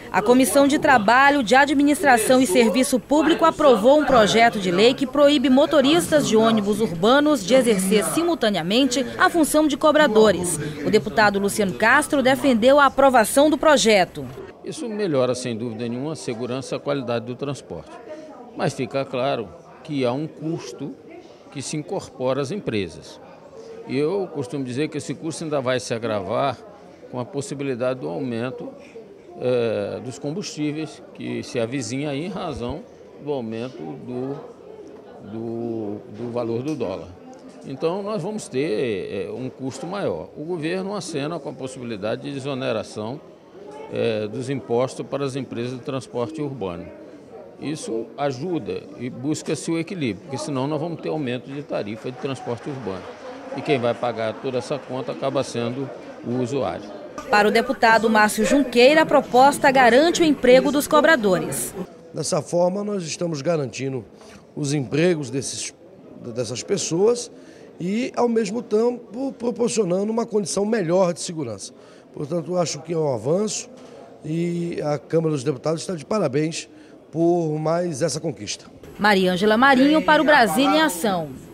A Comissão de Trabalho, de Administração e Serviço Público aprovou um projeto de lei que proíbe motoristas de ônibus urbanos de exercer simultaneamente a função de cobradores. O deputado Luciano Castro defendeu a aprovação do projeto. Isso melhora, sem dúvida nenhuma, a segurança e a qualidade do transporte. Mas fica claro que há um custo que se incorpora às empresas. E eu costumo dizer que esse custo ainda vai se agravar com a possibilidade do aumento dos combustíveis, que se avizinha aí em razão do aumento do valor do dólar. Então nós vamos ter um custo maior. O governo acena com a possibilidade de desoneração dos impostos para as empresas de transporte urbano. Isso ajuda e busca-se o equilíbrio, porque senão nós vamos ter aumento de tarifa de transporte urbano. E quem vai pagar toda essa conta acaba sendo o usuário. Para o deputado Márcio Junqueira, a proposta garante o emprego dos cobradores. Dessa forma, nós estamos garantindo os empregos dessas pessoas e, ao mesmo tempo, proporcionando uma condição melhor de segurança. Portanto, acho que é um avanço e a Câmara dos Deputados está de parabéns por mais essa conquista. Mariângela Marinho para o Brasília em Ação.